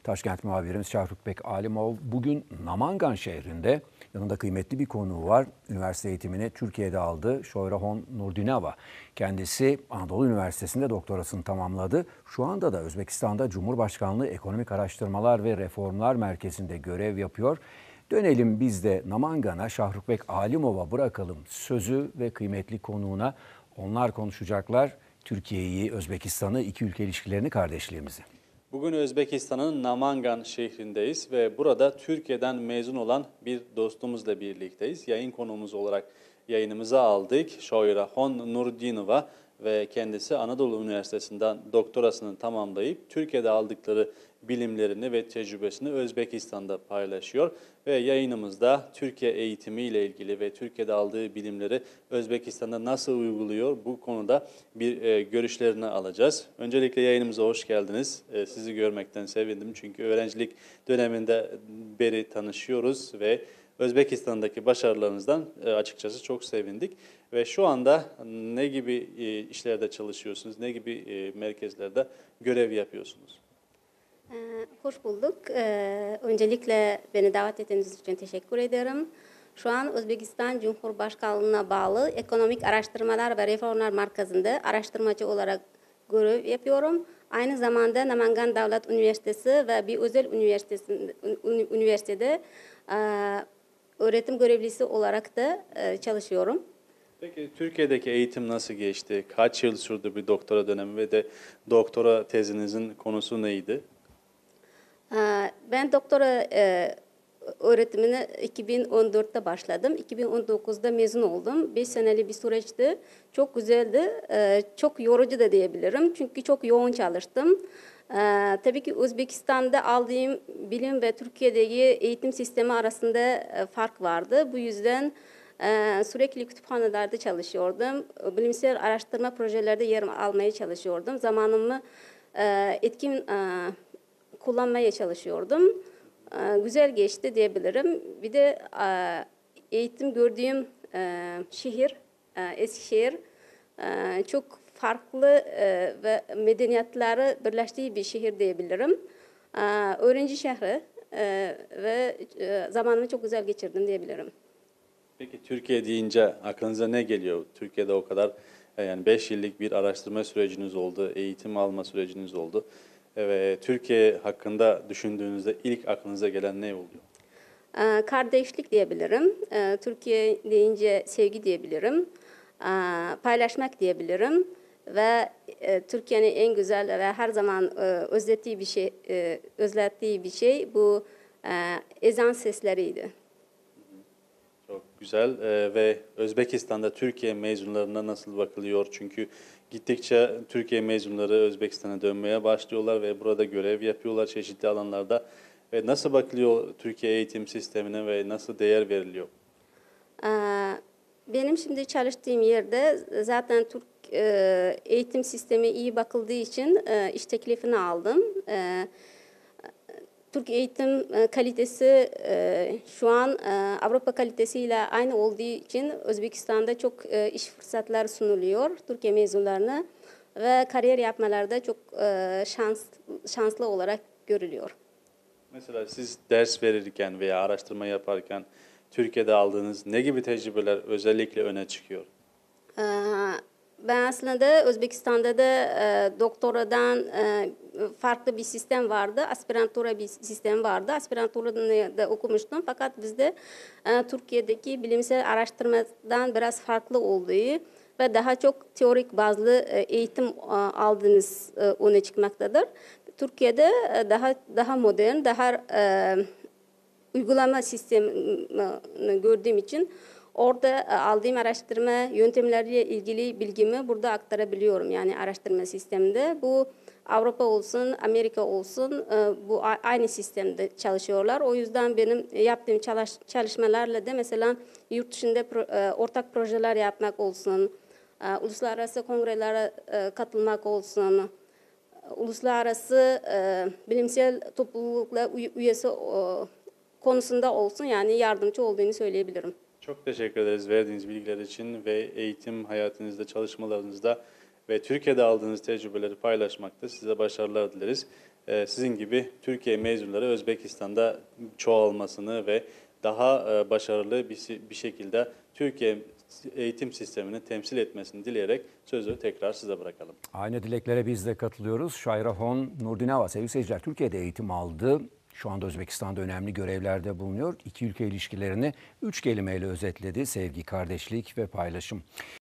Taşkent muhabirimiz Şahrukbek Alimov bugün Namangan şehrinde, yanında kıymetli bir konuğu var. Üniversite eğitimini Türkiye'de aldı. Shoyrahon Nurdinava. Kendisi Anadolu Üniversitesi'nde doktorasını tamamladı. Şu anda da Özbekistan'da Cumhurbaşkanlığı Ekonomik Araştırmalar ve Reformlar Merkezi'nde görev yapıyor. Dönelim biz de Namangan'a, Şahrukbek Alimov'a bırakalım sözü ve kıymetli konuğuna. Onlar konuşacaklar Türkiye'yi, Özbekistan'ı, iki ülke ilişkilerini, kardeşliğimizi. Bugün Özbekistan'ın Namangan şehrindeyiz ve burada Türkiye'den mezun olan bir dostumuzla birlikteyiz. Yayın konuğumuz olarak yayınımıza aldık. Shoyrahon Nurdinova ve kendisi Anadolu Üniversitesi'nden doktorasını tamamlayıp Türkiye'de aldıkları bilimlerini ve tecrübesini Özbekistan'da paylaşıyor. Ve yayınımızda Türkiye eğitimiyle ilgili ve Türkiye'de aldığı bilimleri Özbekistan'da nasıl uyguluyor, bu konuda bir görüşlerini alacağız. Öncelikle yayınımıza hoş geldiniz. Sizi görmekten sevindim çünkü öğrencilik döneminde beri tanışıyoruz ve Özbekistan'daki başarılarınızdan açıkçası çok sevindik. Ve şu anda ne gibi işlerde çalışıyorsunuz, ne gibi merkezlerde görev yapıyorsunuz? Hoş bulduk. Öncelikle beni davet ettiğiniz için teşekkür ederim. Şu an Özbekistan Cumhurbaşkanlığı'na bağlı Ekonomik Araştırmalar ve Reformlar Merkezi'nde araştırmacı olarak görev yapıyorum. Aynı zamanda Namangan Devlet Üniversitesi ve bir özel üniversitede öğretim görevlisi olarak da çalışıyorum. Peki Türkiye'deki eğitim nasıl geçti? Kaç yıl sürdü bir doktora dönemi ve de doktora tezinizin konusu neydi? Ben doktora öğretimine 2014'te başladım. 2019'da mezun oldum. 5 seneli bir süreçti. Çok güzeldi. Çok yorucu da diyebilirim. Çünkü çok yoğun çalıştım. Tabii ki Özbekistan'da aldığım bilim ve Türkiye'deki eğitim sistemi arasında fark vardı. Bu yüzden sürekli kütüphanelerde çalışıyordum. Bilimsel araştırma projelerde yer almaya çalışıyordum. Zamanımı etkin kullanmaya çalışıyordum. Güzel geçti diyebilirim. Bir de eğitim gördüğüm şehir, Eskişehir, çok farklı ve medeniyetleri birleştiği bir şehir diyebilirim. Öğrenci şehri ve zamanımı çok güzel geçirdim diyebilirim. Peki Türkiye deyince aklınıza ne geliyor? Türkiye'de o kadar yani 5 yıllık bir araştırma süreciniz oldu, eğitim alma süreciniz oldu. Ve Türkiye hakkında düşündüğünüzde ilk aklınıza gelen ne oluyor? Kardeşlik diyebilirim. Türkiye deyince sevgi diyebilirim. Paylaşmak diyebilirim. Ve Türkiye'nin en güzel ve her zaman özlettiği bir şey bu ezan sesleriydi. Çok güzel ve Özbekistan'da Türkiye mezunlarına nasıl bakılıyor? Çünkü gittikçe Türkiye mezunları Özbekistan'a dönmeye başlıyorlar ve burada görev yapıyorlar çeşitli alanlarda. Ve nasıl bakılıyor Türkiye eğitim sistemine ve nasıl değer veriliyor? Benim şimdi çalıştığım yerde zaten Türk eğitim sistemi iyi bakıldığı için iş teklifini aldım. Türk eğitim kalitesi şu an Avrupa kalitesiyle aynı olduğu için Özbekistan'da çok iş fırsatları sunuluyor Türkiye mezunlarına ve kariyer yapmalarda çok şanslı olarak görülüyor. Mesela siz ders verirken veya araştırma yaparken Türkiye'de aldığınız ne gibi tecrübeler özellikle öne çıkıyor? Ben aslında Özbekistan'da da doktoradan farklı bir sistem vardı. Aspirantura bir sistem vardı. Aspirantura'da da okumuştum. Fakat bizde Türkiye'deki bilimsel araştırmadan biraz farklı olduğu ve daha çok teorik bazlı eğitim aldığınız öne çıkmaktadır. Türkiye'de daha modern, daha uygulama sistemini gördüğüm için orada aldığım araştırma yöntemleriyle ilgili bilgimi burada aktarabiliyorum. Yani araştırma sisteminde. Bu Avrupa olsun, Amerika olsun bu aynı sistemde çalışıyorlar. O yüzden benim yaptığım çalışmalarla da mesela yurt dışında ortak projeler yapmak olsun, uluslararası kongrelere katılmak olsun, uluslararası bilimsel toplulukla üyesi konusunda olsun yani yardımcı olduğunu söyleyebilirim. Çok teşekkür ederiz verdiğiniz bilgiler için ve eğitim hayatınızda, çalışmalarınızda ve Türkiye'de aldığınız tecrübeleri paylaşmakta size başarılar dileriz. sizin gibi Türkiye mezunları Özbekistan'da çoğalmasını ve daha başarılı bir şekilde Türkiye eğitim sistemini temsil etmesini dileyerek sözü tekrar size bırakalım. Aynı dileklere biz de katılıyoruz. Şayrahon Nurdinava sevgili seyirciler Türkiye'de eğitim aldı. Şu anda Özbekistan'da önemli görevlerde bulunuyor. İki ülke ilişkilerini 3 kelimeyle özetledi: sevgi, kardeşlik ve paylaşım.